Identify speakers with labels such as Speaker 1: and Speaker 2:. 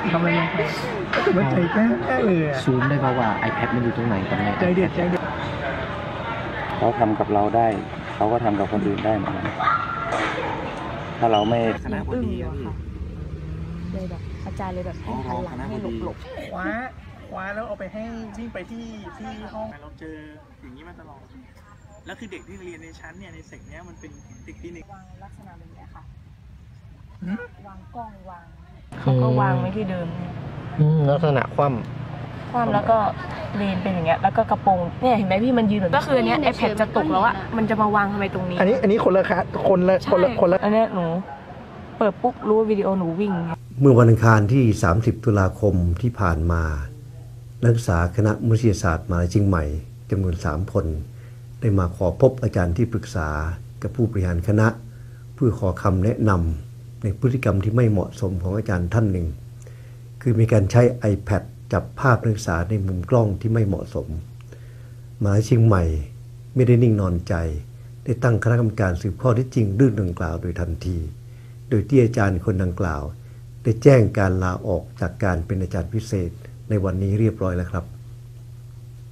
Speaker 1: ทำอะไรลงไปก็มันใจแค่เลย
Speaker 2: ซูมได้เพราะว่า iPad มันอยู่ตรงไหนกันเนี่ย
Speaker 1: ใจเด็ด
Speaker 3: เขาทำกับเราได้เขาก็ทำกับคนอื่นได้เหมือนกันถ้าเราไม่
Speaker 2: คณะบดี
Speaker 4: อะค่ะเลยแบบอาจารย์เลยแบบให้หันหลังให้หลบ
Speaker 1: คว้าแล้วเอาไปให้วิ่งไปที่ห้องเราเจออย่างนี้มาตลอดแล้วคือเด็กที่เรียนในชั้นเนี่ยในเซกเนี้ยมันเป็นเด็กที่
Speaker 4: วางลักษณะแบบนี้ค่ะวางกล้องวางเขาก็วางไว้ที่เดิม
Speaker 2: ลักษณะคว่
Speaker 4: ำแล้วก็เลนเป็นอย่างเงี้ยแล้วก็กระโปรงเนี่ยเห็นไหมพี่มันยืนก็คืออันเนี้ยไอแพดจะตกแล้วอะมันจะมาวางทำไมตรงนี้
Speaker 1: อันนี้คนละ
Speaker 4: อันเนี้ยหนูเปิดปุ๊บรู้วิดีโอหนูวิ่ง
Speaker 5: เมื่อวันอังคารที่30ตุลาคมที่ผ่านมานักศึกษาคณะมนุษยศาสตร์มหาวิทยาลัยเชียงใหม่จำนวน3 คนได้มาขอพบอาจารย์ที่ปรึกษากับผู้บริหารคณะเพื่อขอคำแนะนำในพฤติกรรมที่ไม่เหมาะสมของอาจารย์ท่านหนึ่งคือมีการใช้ iPad จับภาพนักศึกษาในมุมกล้องที่ไม่เหมาะสมมหาวิทยาลัยเชียงใหม่ไม่ได้นิ่งนอนใจได้ตั้งคณะกรรมการสืบข้อเท็จจริงเรื่องดังกล่าวโดยทันทีโดยที่อาจารย์คนดังกล่าวได้แจ้งการลาออกจากการเป็นอาจารย์พิเศษในวันนี้เรียบร้อยแล้วครับ